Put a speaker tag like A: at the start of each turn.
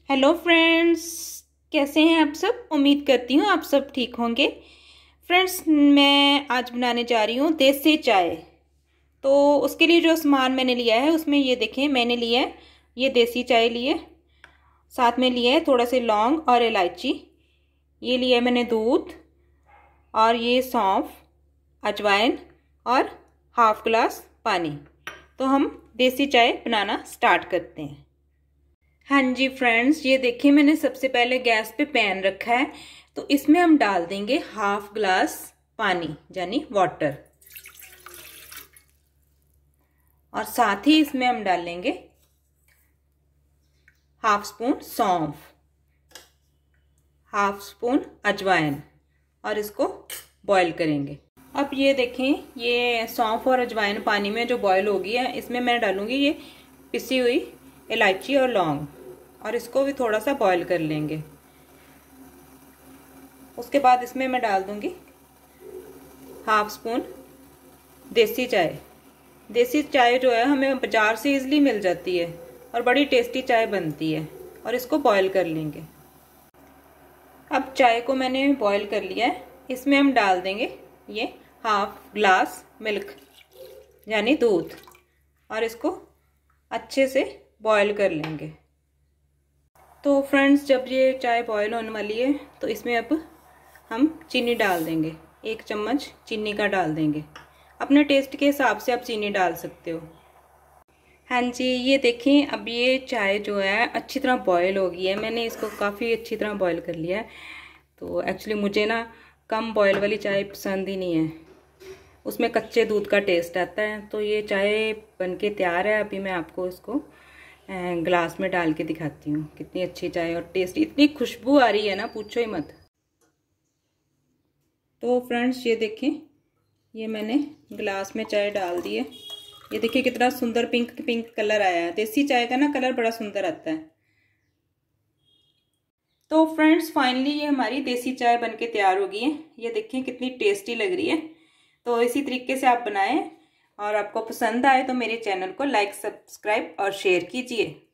A: Hello friends, कैसे हैं आप सब। उम्मीद करती हूँ आप सब ठीक होंगे। फ्रेंड्स, मैं आज बनाने जा रही हूँ देसी चाय। तो उसके लिए जो सामान मैंने लिया है उसमें ये देखें, मैंने लिया है ये देसी चाय लिए, साथ में लिया है थोड़ा से लौंग और इलायची, ये लिया है मैंने दूध, और ये सौंफ, अजवाइन और हाफ ग्लास पानी। तो हम देसी चाय बनाना स्टार्ट करते हैं। हाँ जी फ्रेंड्स, ये देखिए मैंने सबसे पहले गैस पे पैन रखा है। तो इसमें हम डाल देंगे हाफ ग्लास पानी यानी वाटर, और साथ ही इसमें हम डालेंगे हाफ स्पून सौंफ, हाफ स्पून अजवाइन, और इसको बॉईल करेंगे। अब ये देखें, ये सौंफ और अजवाइन पानी में जो बॉईल हो गई है, इसमें मैं डालूंगी ये पिसी हुई इलायची और लौंग, और इसको भी थोड़ा सा बॉईल कर लेंगे। उसके बाद इसमें मैं डाल दूंगी हाफ स्पून देसी चाय। देसी चाय जो है हमें बाजार से इजीली मिल जाती है और बड़ी टेस्टी चाय बनती है, और इसको बॉईल कर लेंगे। अब चाय को मैंने बॉईल कर लिया है, इसमें हम डाल देंगे ये हाफ ग्लास मिल्क यानी दूध, और इसको अच्छे से बॉईल कर लेंगे। तो फ्रेंड्स, जब ये चाय बॉईल होने वाली है तो इसमें अब हम चीनी डाल देंगे। 1 चम्मच चीनी का डाल देंगे, अपने टेस्ट के हिसाब से आप चीनी डाल सकते हो। हाँ जी, ये देखें, अब ये चाय जो है अच्छी तरह बॉईल हो गई है। मैंने इसको काफ़ी अच्छी तरह बॉईल कर लिया है। तो एक्चुअली मुझे ना कम बॉईल वाली चाय पसंद ही नहीं है, उसमें कच्चे दूध का टेस्ट आता है। तो ये चाय बनके तैयार है। अभी मैं आपको इसको ग्लास में डाल के दिखाती हूँ। कितनी अच्छी चाय और टेस्टी, इतनी खुशबू आ रही है ना, पूछो ही मत। तो फ्रेंड्स, ये देखें, ये मैंने ग्लास में चाय डाल दी है। ये देखिए कितना सुंदर पिंक पिंक कलर आया है। देसी चाय का ना कलर बड़ा सुंदर आता है। तो फ्रेंड्स, फाइनली ये हमारी देसी चाय बनके तैयार हो गई है। ये देखिए कितनी टेस्टी लग रही है। तो इसी तरीके से आप बनाएं, और आपको पसंद आए तो मेरे चैनल को लाइक, सब्सक्राइब और शेयर कीजिए।